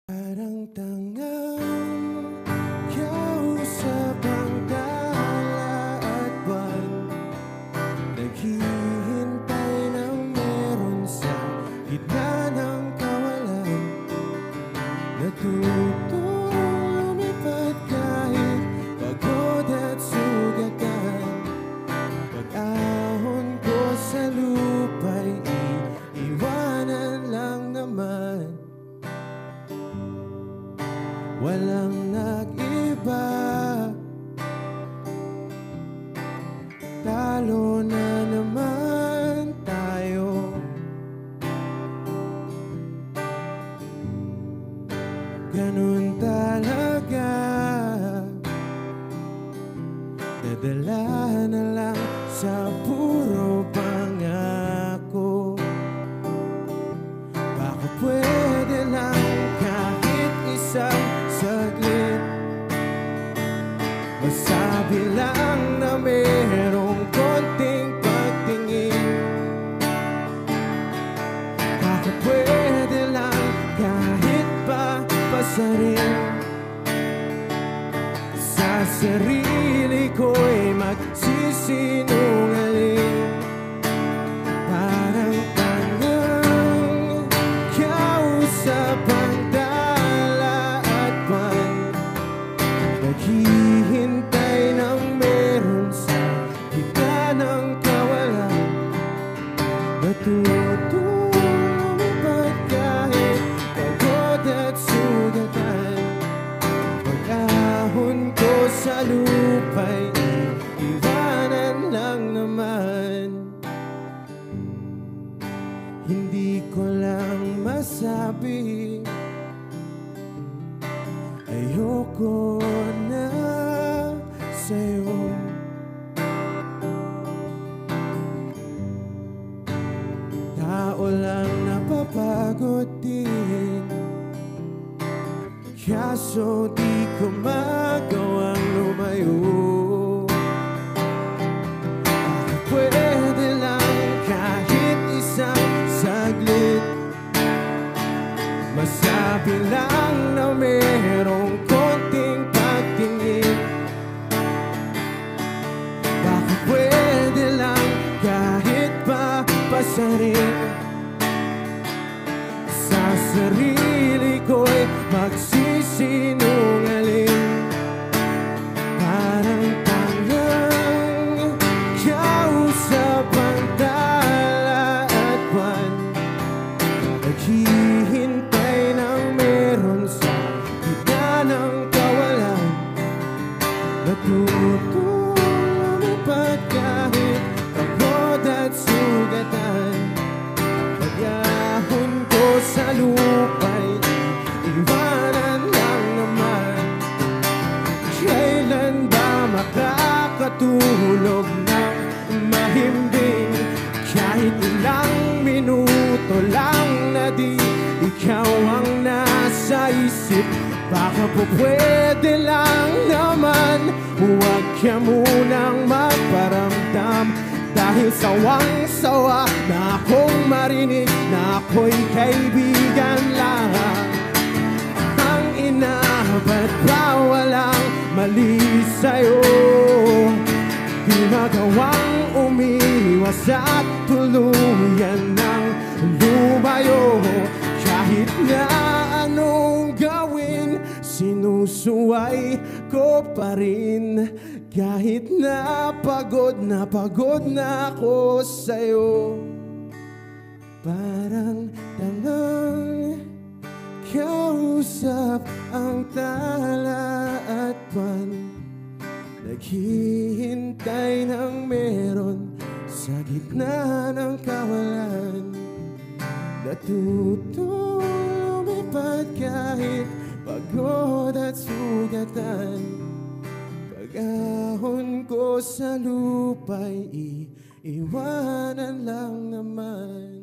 Parang tangang kausap ang tala at buwan, naghihintay ng meron sa gitna ng kawalan. Natutong lumipad kahit pagod at sugatan. Pag-ahon ko sa lupa'y iiwanan lang naman. Walang nag-iba, talo na naman tayo. Ganun talaga, nadala na lang sa puro pangako. Baka pwede lang kahit isang saglit, masabi lang na merong konting pagtingin. Baka pwede lang kahit pa pasarin. Sa sarili ko'y magsisinungaling. Parang tangang kausap ang naghihintay ng meron sa gitna ng kawalan. Natutong lumipad kahit pagod at sugatan. Pag-ahon ko sa lupa'y iwanan lang naman. Hindi ko lang masabi, ayoko na sa'yo. Tao lang napapagod din, kaso di ko magawang lumayo. Pwede lang kahit isang saglit, masabi lang na merong konting pagtingin. Baka pwede lang kahit pa pasarin. Sa sarili ko'y magsisinungaling. Parang tangang kausap ang tala at buwan, naghihintay ng meron sa gitna ng kawalan. Natutong lumipad kahit pagod at sugatan. Pag-ahon ko sa lupa'y iwanan lang naman. Kailan ba makakatulog ng mahimbing? Kahit ilang minuto lang na di ikaw ang nasa isip. Baka po pwede lang naman, huwag ka munang magparamdam. Dahil sawang-sawa na akong marinig na ako'y kaibigan lang. Ang ina, ba't ba walang mali sa'yo? Di magawang umiwas at tuluyan ng lumayo. Kahit na anong gawin, sinusuway ko pa rin. Kahit na pagod na ako sa'yo. Parang tangang kausap ang tala at buwan, naghihintay ng meron sa gitna ng kawalan. Natutong lumipad kahit pagod at sugatan. Pag-ahon ko sa lupa'y iiwanan lang naman.